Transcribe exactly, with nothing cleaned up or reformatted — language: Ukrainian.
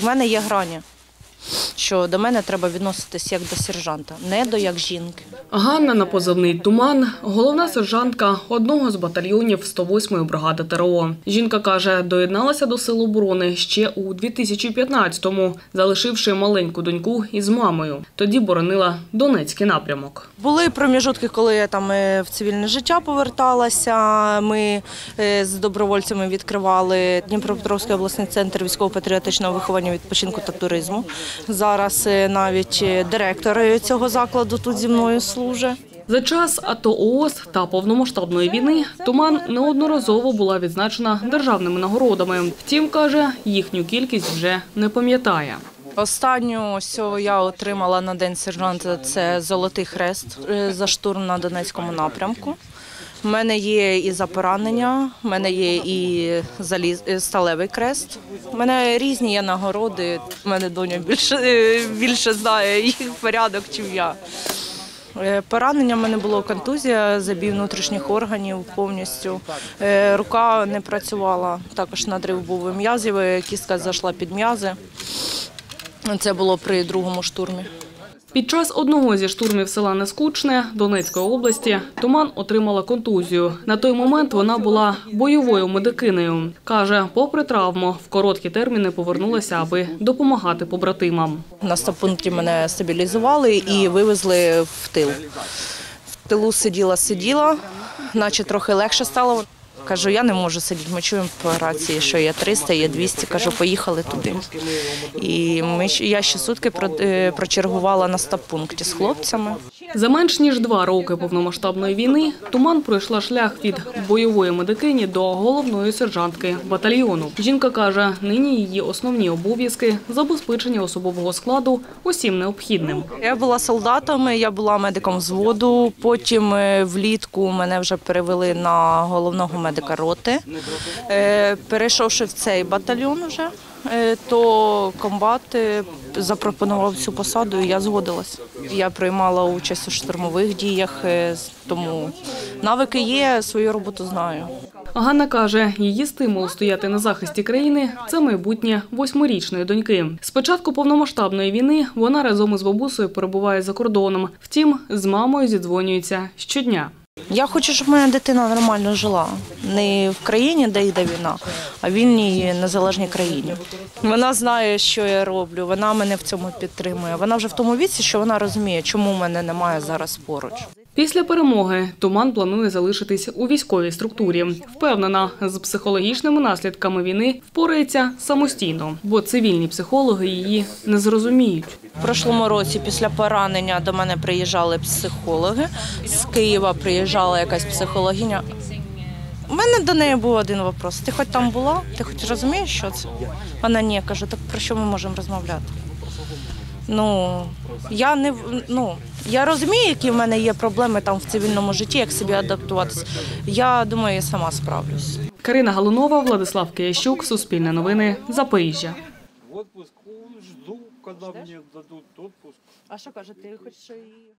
в мене є грані, що до мене треба відноситись як до сержанта, не до як жінки. Ганна на позивний «Туман» – головна сержантка одного з батальйонів сто восьмої бригади Те Ре О. Жінка каже, доєдналася до Сил оборони ще у дві тисячі п'ятнадцятому, залишивши маленьку доньку із мамою. Тоді боронила Донецький напрямок. Були проміжутки, коли я там в цивільне життя поверталася. Ми з добровольцями відкривали Дніпропетровський обласний центр військово-патріотичного виховання, відпочинку та туризму. Зараз навіть директор цього закладу тут зі мною служить. За час АТО О О С та повномасштабної війни «Туман» неодноразово була відзначена державними нагородами. Втім, каже, їхню кількість вже не пам'ятає. Останню, що я отримала на День сержанта, це «Золотий хрест» за штурм на Донецькому напрямку. У мене є і за поранення, у мене є і заліз, сталевий крест. У мене різні є нагороди, у мене доня більше, більше знає їх порядок, ніж я. Поранення в мене було контузія, забій внутрішніх органів повністю. Рука не працювала, також надрив був м'язів, кістка зайшла під м'язи. Це було при другому штурмі. Під час одного зі штурмів села Нескучне Донецької області «Туман» отримала контузію. На той момент вона була бойовою медикинею. Каже, попри травму, в короткі терміни повернулася, аби допомагати побратимам. На стабпункті мене стабілізували і вивезли в тил. В тилу сиділа-сиділа, наче трохи легше стало. Кажу, я не можу сидіти, ми чуємо по рації, що є триста, є двісті, кажу, поїхали туди. І ми, я ще сутки прочергувала на стабпункті з хлопцями. За менш ніж два роки повномасштабної війни «Туман» пройшла шлях від бойової медикині до головної сержантки батальйону. Жінка каже, нині її основні обов'язки – забезпечення особового складу усім необхідним. Я була солдатом, я була медиком взводу, потім влітку мене вже перевели на головного медика роти. Перейшовши в цей батальйон вже, то комбат запропонував цю посаду, і я згодилась. Я приймала участь у штурмових діях, тому навики є, свою роботу знаю. Ганна каже, її стимул стояти на захисті країни – це майбутнє восьмирічної доньки. З початку повномасштабної війни вона разом із бабусею перебуває за кордоном. Втім, з мамою зідзвонюється щодня. Я хочу, щоб моя дитина нормально жила. Не в країні, де йде війна, а в вільній незалежній країні. Вона знає, що я роблю, вона мене в цьому підтримує. Вона вже в тому віці, що вона розуміє, чому мене немає зараз поруч. Після перемоги «Туман» планує залишитись у військовій структурі. Впевнена, з психологічними наслідками війни впорається самостійно, бо цивільні психологи її не зрозуміють. В прошлому році після поранення до мене приїжджали психологи, з Києва приїжджала якась психологиня. У мене до неї був один вопрос: ти хоч там була? Ти хоч розумієш, що це? Вона ні, кажу, так про що ми можемо розмовляти? Ну, я не ну, я розумію, які в мене є проблеми там в цивільному житті, як собі адаптуватися. Я думаю, я сама справлюсь. Карина Галунова, Владислав Киящук, Суспільне новини, Запоріжжя. Отпуск жду, коли мені дадуть отпуск. А що каже, ти хочеш її?